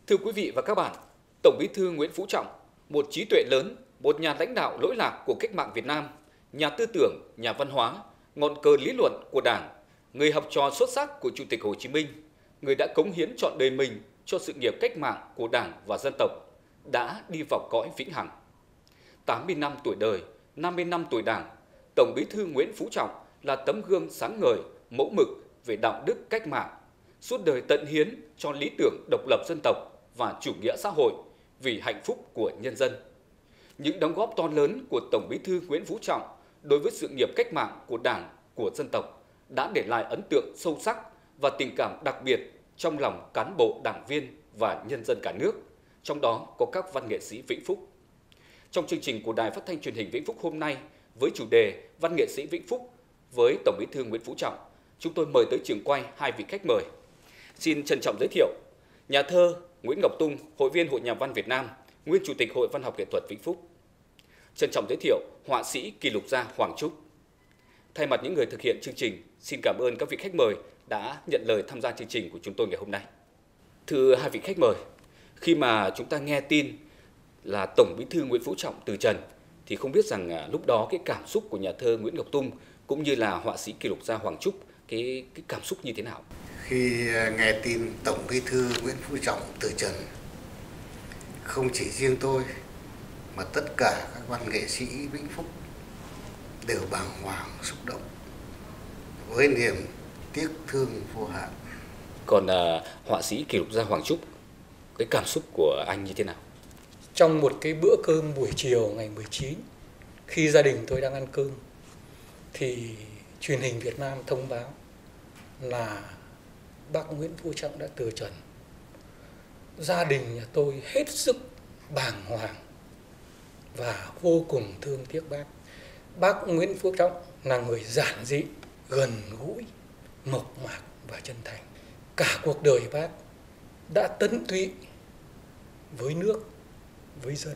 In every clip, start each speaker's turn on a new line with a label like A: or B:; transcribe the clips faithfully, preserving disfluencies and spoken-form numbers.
A: Thưa quý vị và các bạn, Tổng Bí thư Nguyễn Phú Trọng, một trí tuệ lớn, một nhà lãnh đạo lỗi lạc của cách mạng Việt Nam, nhà tư tưởng, nhà văn hóa, ngọn cờ lý luận của Đảng, người học trò xuất sắc của Chủ tịch Hồ Chí Minh, người đã cống hiến trọn đời mình cho sự nghiệp cách mạng của Đảng và dân tộc, đã đi vào cõi vĩnh hằng. tám mươi năm tuổi đời, năm mươi năm tuổi Đảng, Tổng Bí thư Nguyễn Phú Trọng là tấm gương sáng ngời, mẫu mực về đạo đức cách mạng, suốt đời tận hiến cho lý tưởng độc lập dân tộc và chủ nghĩa xã hội vì hạnh phúc của nhân dân. Những đóng góp to lớn của Tổng Bí thư Nguyễn Phú Trọng đối với sự nghiệp cách mạng của Đảng, của dân tộc đã để lại ấn tượng sâu sắc và tình cảm đặc biệt trong lòng cán bộ, đảng viên và nhân dân cả nước, trong đó có các văn nghệ sĩ Vĩnh Phúc. Trong chương trình của Đài Phát thanh Truyền hình Vĩnh Phúc hôm nay với chủ đề Văn nghệ sĩ Vĩnh Phúc với Tổng Bí thư Nguyễn Phú Trọng, chúng tôi mời tới trường quay hai vị khách mời. Xin trân trọng giới thiệu nhà thơ Nguyễn Ngọc Tung, Hội viên Hội Nhà văn Việt Nam, nguyên Chủ tịch Hội Văn học Nghệ thuật Vĩnh Phúc. Trân trọng giới thiệu họa sĩ kỷ lục gia Hoàng Trúc. Thay mặt những người thực hiện chương trình, xin cảm ơn các vị khách mời đã nhận lời tham gia chương trình của chúng tôi ngày hôm nay. Thưa hai vị khách mời, khi mà chúng ta nghe tin là Tổng Bí thư Nguyễn Phú Trọng từ trần, thì không biết rằng lúc đó cái cảm xúc của nhà thơ Nguyễn Ngọc Tung cũng như là họa sĩ kỷ lục gia Hoàng Trúc, cái cái cảm xúc như thế nào?
B: Khi nghe tin Tổng Bí thư Nguyễn Phú Trọng từ trần, không chỉ riêng tôi mà tất cả các văn nghệ sĩ Vĩnh Phúc đều bàng hoàng xúc động với niềm tiếc thương vô hạn.
A: Còn uh, họa sĩ kỷ lục gia Hoàng Trúc, cái cảm xúc của anh như thế nào?
C: Trong một cái bữa cơm buổi chiều ngày mười chín, khi gia đình tôi đang ăn cơm, thì truyền hình Việt Nam thông báo là bác Nguyễn Phú Trọng đã từ trần. Gia đình nhà tôi hết sức bàng hoàng và vô cùng thương tiếc bác. Bác Nguyễn Phú Trọng là người giản dị, gần gũi, mộc mạc và chân thành. Cả cuộc đời bác đã tận tụy với nước, với dân.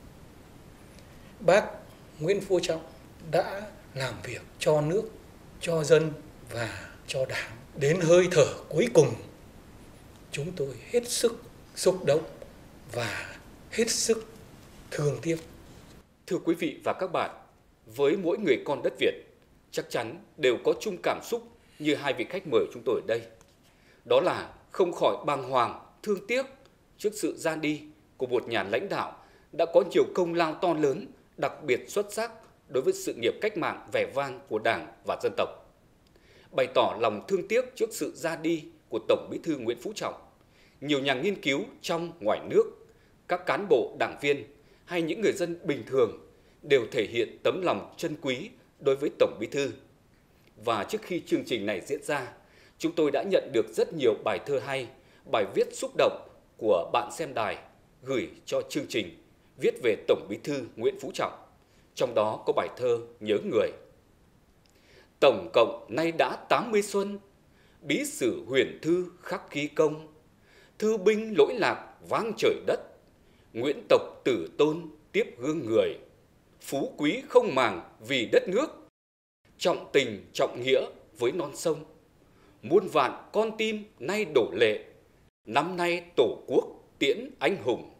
C: Bác Nguyễn Phú Trọng đã làm việc cho nước, cho dân và cho Đảng. Đến hơi thở cuối cùng, chúng tôi hết sức xúc động và hết sức thương tiếc.
A: Thưa quý vị và các bạn, với mỗi người con đất Việt, chắc chắn đều có chung cảm xúc như hai vị khách mời chúng tôi ở đây. Đó là không khỏi bàng hoàng, thương tiếc trước sự ra đi của một nhà lãnh đạo đã có nhiều công lao to lớn, đặc biệt xuất sắc đối với sự nghiệp cách mạng vẻ vang của Đảng và dân tộc. Bày tỏ lòng thương tiếc trước sự ra đi của Tổng Bí thư Nguyễn Phú Trọng, nhiều nhà nghiên cứu trong ngoài nước, các cán bộ, đảng viên hay những người dân bình thường đều thể hiện tấm lòng trân quý đối với Tổng Bí thư. Và trước khi chương trình này diễn ra, chúng tôi đã nhận được rất nhiều bài thơ hay, bài viết xúc động của bạn xem đài gửi cho chương trình viết về Tổng Bí thư Nguyễn Phú Trọng. Trong đó có bài thơ Nhớ Người. Tổng cộng nay đã tám mươi xuân, bí sử huyền thư khắc ghi công. Thư binh lỗi lạc vang trời đất, Nguyễn tộc tử tôn tiếp gương người. Phú quý không màng vì đất nước, trọng tình trọng nghĩa với non sông. Muôn vạn con tim nay đổ lệ, năm nay tổ quốc tiễn anh hùng.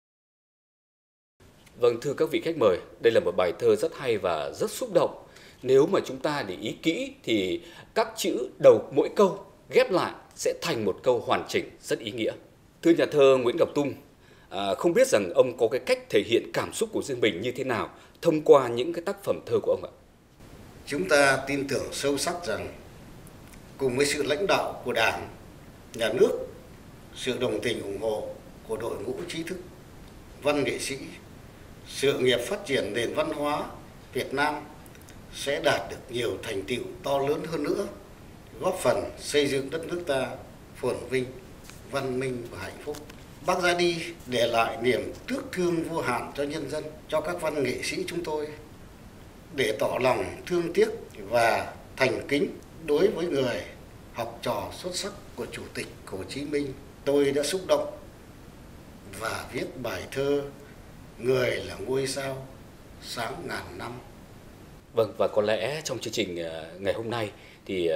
A: Vâng, thưa các vị khách mời, đây là một bài thơ rất hay và rất xúc động. Nếu mà chúng ta để ý kỹ thì các chữ đầu mỗi câu ghép lại sẽ thành một câu hoàn chỉnh rất ý nghĩa. Thưa nhà thơ Nguyễn Ngọc Tung, à, không biết rằng ông có cái cách thể hiện cảm xúc của riêng mình như thế nào thông qua những cái tác phẩm thơ của ông ạ?
B: Chúng ta tin tưởng sâu sắc rằng cùng với sự lãnh đạo của Đảng, Nhà nước, sự đồng tình ủng hộ của đội ngũ trí thức, văn nghệ sĩ, sự nghiệp phát triển nền văn hóa Việt Nam sẽ đạt được nhiều thành tựu to lớn hơn nữa, góp phần xây dựng đất nước ta phồn vinh, văn minh và hạnh phúc. Bác ra đi để lại niềm tiếc thương vô hạn cho nhân dân, cho các văn nghệ sĩ chúng tôi, để tỏ lòng thương tiếc và thành kính đối với người học trò xuất sắc của Chủ tịch Hồ Chí Minh. Tôi đã xúc động và viết bài thơ Người là ngôi sao sáng ngàn năm.
A: Vâng, và có lẽ trong chương trình ngày hôm nay thì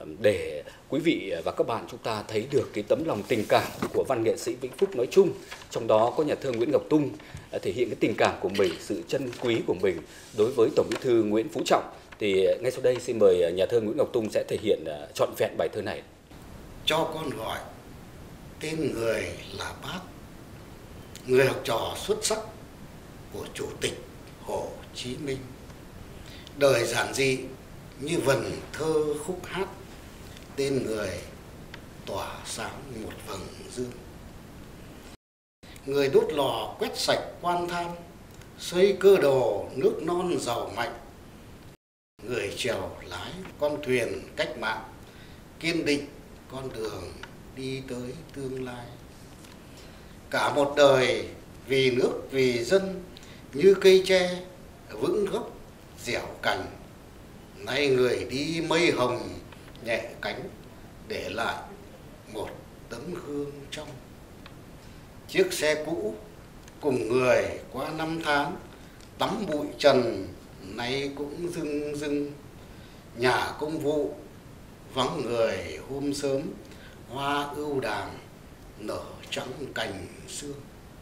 A: để quý vị và các bạn chúng ta thấy được cái tấm lòng tình cảm của văn nghệ sĩ Vĩnh Phúc nói chung, trong đó có nhà thơ Nguyễn Ngọc Tung thể hiện cái tình cảm của mình, sự trân quý của mình đối với Tổng Bí thư Nguyễn Phú Trọng. Thì ngay sau đây xin mời nhà thơ Nguyễn Ngọc Tung sẽ thể hiện trọn vẹn bài thơ này.
B: Cho con gọi tên người là Bác, người học trò xuất sắc của Chủ tịch Hồ Chí Minh. Đời giản dị như vần thơ khúc hát, tên người tỏa sáng một vầng dương. Người đốt lò quét sạch quan tham, xây cơ đồ nước non giàu mạnh. Người chèo lái con thuyền cách mạng, kiên định con đường đi tới tương lai. Cả một đời vì nước vì dân, như cây tre vững gốc dẻo cành. Nay người đi mây hồng nhẹ cánh, để lại một tấm gương trong. Chiếc xe cũ cùng người qua năm tháng, tắm bụi trần nay cũng rưng rưng. Nhà công vụ vắng người hôm sớm, hoa ưu đàm nở trắng cành sương.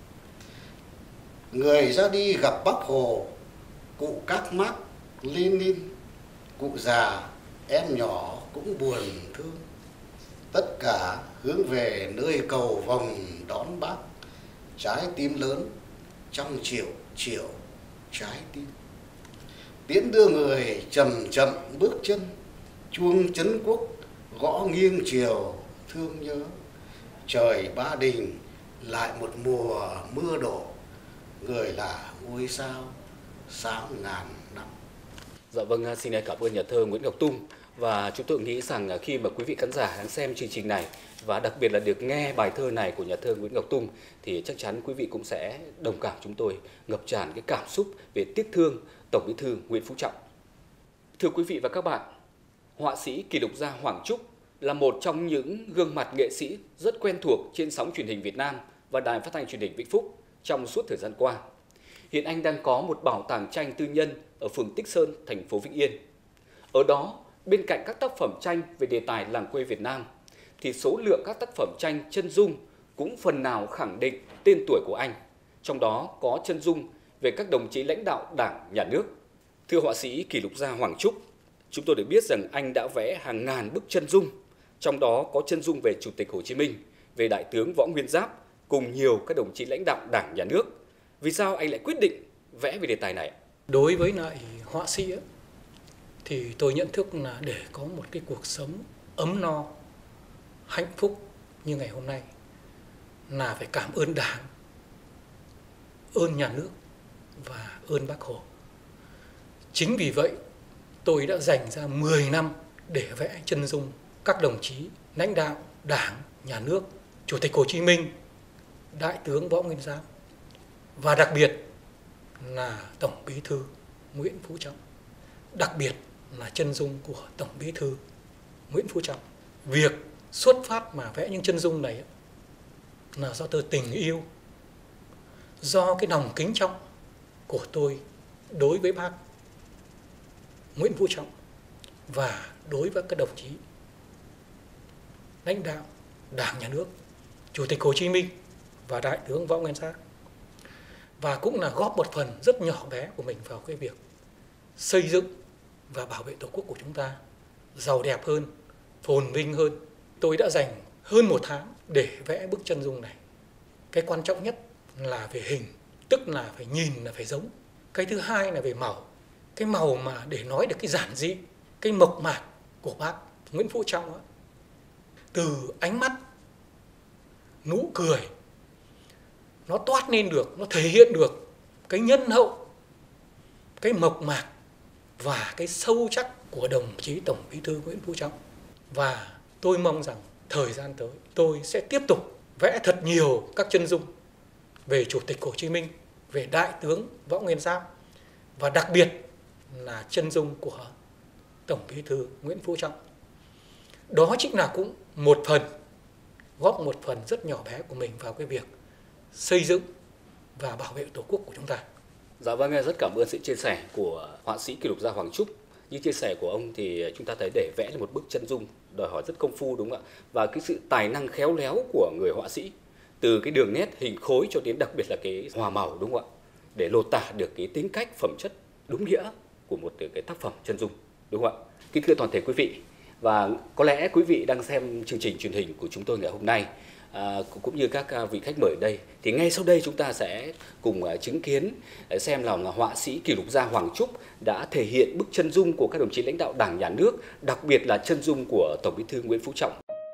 B: Người ra đi gặp Bác Hồ, cụ Các Mác Lênin, cụ già em nhỏ cũng buồn thương. Tất cả hướng về nơi cầu vồng đón Bác, trái tim lớn trong triệu triệu trái tim. Tiễn đưa người chậm chậm bước chân, chuông trấn quốc gõ nghiêng chiều thương nhớ. Trời Ba Đình lại một mùa mưa đổ, người là ngôi sao sáng ngàn năm.
A: Dạ vâng, xin cảm ơn nhà thơ Nguyễn Ngọc Tung. Và chúng tôi nghĩ rằng khi mà quý vị khán giả đang xem chương trình này và đặc biệt là được nghe bài thơ này của nhà thơ Nguyễn Ngọc Tung thì chắc chắn quý vị cũng sẽ đồng cảm chúng tôi, ngập tràn cái cảm xúc về tiếc thương Tổng Bí thư Nguyễn Phú Trọng. Thưa quý vị và các bạn, họa sĩ kỷ lục gia Hoàng Trúc là một trong những gương mặt nghệ sĩ rất quen thuộc trên sóng truyền hình Việt Nam và đài phát thanh truyền hình Vĩnh Phúc trong suốt thời gian qua. Hiện anh đang có một bảo tàng tranh tư nhân ở phường Tích Sơn, thành phố Vĩnh Yên. Ở đó, bên cạnh các tác phẩm tranh về đề tài làng quê Việt Nam, thì số lượng các tác phẩm tranh chân dung cũng phần nào khẳng định tên tuổi của anh. Trong đó có chân dung về các đồng chí lãnh đạo Đảng, Nhà nước. Thưa họa sĩ kỷ lục gia Hoàng Trúc, chúng tôi được biết rằng anh đã vẽ hàng ngàn bức chân dung, trong đó có chân dung về Chủ tịch Hồ Chí Minh, về Đại tướng Võ Nguyên Giáp cùng nhiều các đồng chí lãnh đạo Đảng, Nhà nước. Vì sao anh lại quyết định vẽ về đề tài này?
C: Đối với lại họa sĩ ấy, thì tôi nhận thức là để có một cái cuộc sống ấm no, hạnh phúc như ngày hôm nay là phải cảm ơn Đảng, ơn Nhà nước và ơn Bác Hồ. Chính vì vậy tôi đã dành ra mười năm để vẽ chân dung các đồng chí lãnh đạo Đảng, Nhà nước, Chủ tịch Hồ Chí Minh, Đại tướng Võ Nguyên Giáp và đặc biệt là Tổng Bí thư Nguyễn Phú Trọng. Đặc biệt là chân dung của Tổng Bí thư Nguyễn Phú Trọng. Việc xuất phát mà vẽ những chân dung này là do tôi tình yêu, do cái lòng kính trọng của tôi đối với Bác Nguyễn Phú Trọng và đối với các đồng chí lãnh đạo Đảng, Nhà nước, Chủ tịch Hồ Chí Minh và Đại tướng Võ Nguyên Giáp. Và cũng là góp một phần rất nhỏ bé của mình vào cái việc xây dựng và bảo vệ Tổ quốc của chúng ta giàu đẹp hơn, phồn vinh hơn. Tôi đã dành hơn một tháng để vẽ bức chân dung này. Cái quan trọng nhất là về hình, tức là phải nhìn là phải giống. Cái thứ hai là về màu. Cái màu mà để nói được cái giản dị, cái mộc mạc của Bác Nguyễn Phú Trọng ấy. Từ ánh mắt, nụ cười, nó toát lên được, nó thể hiện được cái nhân hậu, cái mộc mạc và cái sâu chắc của đồng chí Tổng Bí thư Nguyễn Phú Trọng. Và tôi mong rằng thời gian tới tôi sẽ tiếp tục vẽ thật nhiều các chân dung về Chủ tịch Hồ Chí Minh, về Đại tướng Võ Nguyên Giáp và đặc biệt là chân dung của Tổng Bí thư Nguyễn Phú Trọng. Đó chính là cũng một phần, góp một phần rất nhỏ bé của mình vào cái việc xây dựng và bảo vệ Tổ quốc của chúng ta.
A: Dạ vâng, rất cảm ơn sự chia sẻ của họa sĩ kỷ lục gia Hoàng Trúc Như chia sẻ của ông thì chúng ta thấy để vẽ là một bức chân dung đòi hỏi rất công phu, đúng không ạ? Và cái sự tài năng khéo léo của người họa sĩ, từ cái đường nét, hình khối cho đến đặc biệt là cái hòa màu, đúng không ạ? Để lột tả được cái tính cách, phẩm chất đúng nghĩa của một cái tác phẩm chân dung, đúng không ạ? Kính thưa toàn thể quý vị, và có lẽ quý vị đang xem chương trình truyền hình của chúng tôi ngày hôm nay, à, cũng như các vị khách mời ở đây, thì ngay sau đây chúng ta sẽ cùng uh, chứng kiến uh, xem là, là họa sĩ kỷ lục gia Hoàng Trúc đã thể hiện bức chân dung của các đồng chí lãnh đạo Đảng, Nhà nước, đặc biệt là chân dung của Tổng Bí thư Nguyễn Phú Trọng.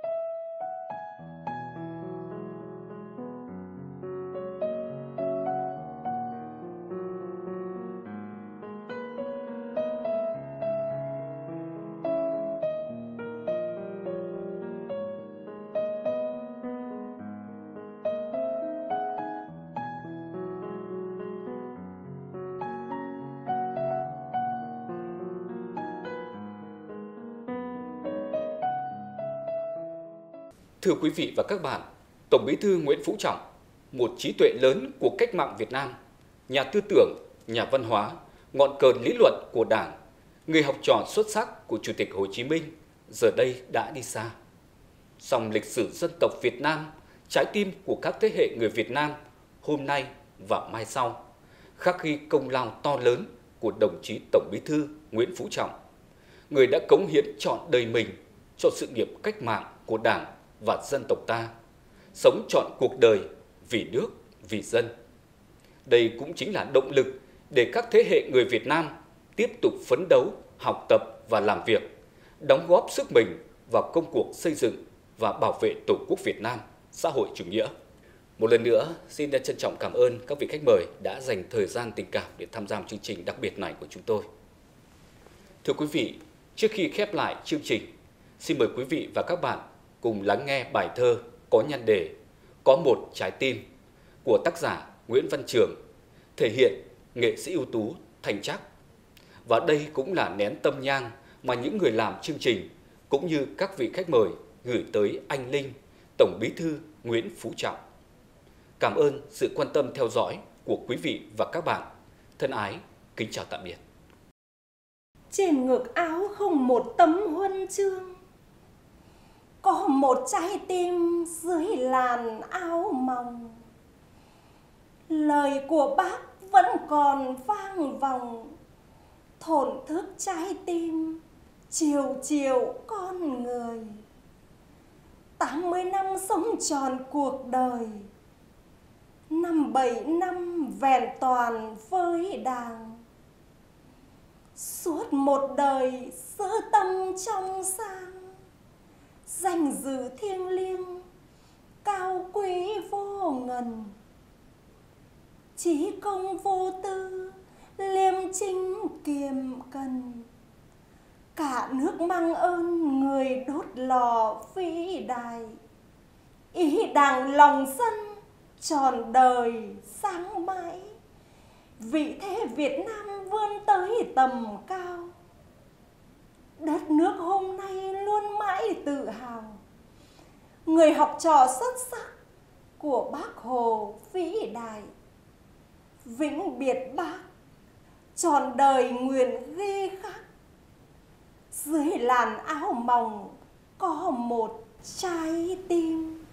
A: Thưa quý vị và các bạn, Tổng Bí thư Nguyễn Phú Trọng, một trí tuệ lớn của cách mạng Việt Nam, nhà tư tưởng, nhà văn hóa, ngọn cờ lý luận của Đảng, người học trò xuất sắc của Chủ tịch Hồ Chí Minh, giờ đây đã đi xa. Song lịch sử dân tộc Việt Nam, trái tim của các thế hệ người Việt Nam hôm nay và mai sau, khắc ghi công lao to lớn của đồng chí Tổng Bí thư Nguyễn Phú Trọng, người đã cống hiến trọn đời mình cho sự nghiệp cách mạng của Đảng và dân tộc ta, sống trọn cuộc đời vì nước, vì dân. Đây cũng chính là động lực để các thế hệ người Việt Nam tiếp tục phấn đấu, học tập và làm việc, đóng góp sức mình vào công cuộc xây dựng và bảo vệ Tổ quốc Việt Nam xã hội chủ nghĩa. Một lần nữa, xin trân trọng cảm ơn các vị khách mời đã dành thời gian tình cảm để tham gia chương trình đặc biệt này của chúng tôi. Thưa quý vị, trước khi khép lại chương trình, xin mời quý vị và các bạn cùng lắng nghe bài thơ có nhan đề Có một trái tim của tác giả Nguyễn Văn Trường, thể hiện nghệ sĩ ưu tú Thành Trắc. Và đây cũng là nén tâm nhang mà những người làm chương trình cũng như các vị khách mời gửi tới anh Linh, Tổng Bí thư Nguyễn Phú Trọng. Cảm ơn sự quan tâm theo dõi của quý vị và các bạn. Thân ái, kính chào tạm biệt.
D: Trên ngực áo không một tấm huân chương, có một trái tim dưới làn áo mỏng. Lời của bác vẫn còn vang vọng, thổn thức trái tim chiều chiều con người. Tám mươi năm sống tròn cuộc đời, năm bảy năm vẹn toàn với Đảng. Suốt một đời giữ tâm trong sáng, danh dự thiêng liêng cao quý vô ngần. Chí công vô tư, liêm chính kiềm cần, cả nước mang ơn người đốt lò vĩ đại. Ý Đảng lòng dân tròn đời sáng mãi, vị thế Việt Nam vươn tới tầm cao. Đất nước hôm nay luôn mãi tự hào, người học trò xuất sắc của Bác Hồ vĩ đại. Vĩnh biệt Bác, tròn đời nguyện ghi khắc, dưới làn áo mỏng có một trái tim.